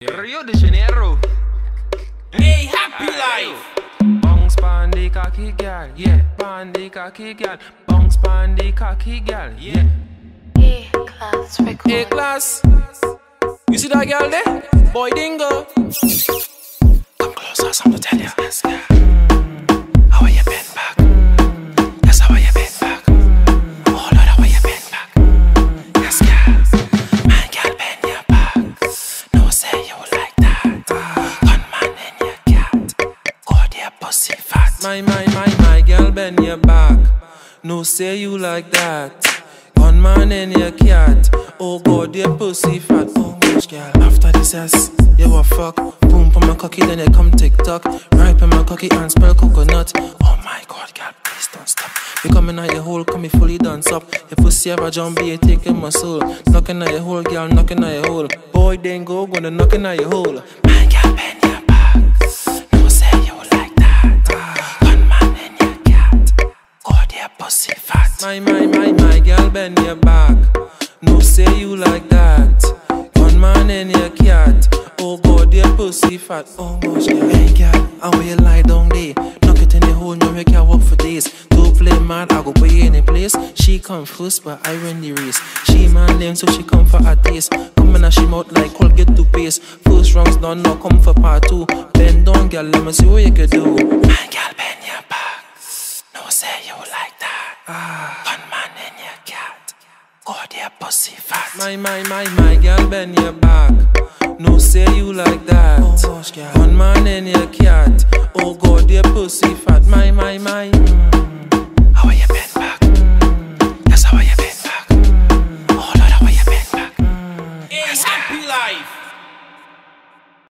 Rio de Janeiro. Hey, happy life. Bounce pon the cocky girl, yeah. Pon the cocky girl. Bounce pon the cocky girl, yeah. A-class record. A-class. You see that girl there? Boidingo. Come closer, something to tell you. Yes, girl. How are you been back? Yes, how are you been back? Oh Lord, how are you been back? Yes, girl. My girl, bend your back. No say you like that. Gunman in your cat. God, your pussy fat. My girl, bend your back. No say you like that. Gunman in your cat. Oh God, your pussy fat. Oh gosh, girl. After this ass, you a fuck. Boom for my cocky, then you come TikTok. Ripe in my cocky and spell coconut. Oh my God, girl, please don't stop. You coming out your hole, come me fully dance up. Your pussy have a jumpy, you taking my soul. Knocking at your hole, girl, knocking at your hole. Boidingo, gonna knocking at your hole. My girl, bend your back. No say you like that. Gunman in your cat. God, your pussy fat. My girl, bend your back. No say you like that. Gunman in your cat. Oh God, your pussy fat. Oh gosh, girl. Hey girl, how will you lie down there? Knock it in the hole, no make her work for days. Don't play mad, I go put you in a place. She come first, but I win the race. She man lame, so she come for a taste. Coming at she mouth like Colgate toothpaste. First round's done, now come for part 2. Bend down, girl, let me see what you can do. My girl, bend your back. No say you like that. Gunman in your cat. God, your pussy fat. My girl, bend your back. No say you like that. Oh gosh, girl. Gunman in your cat. Oh God, your pussy fat. My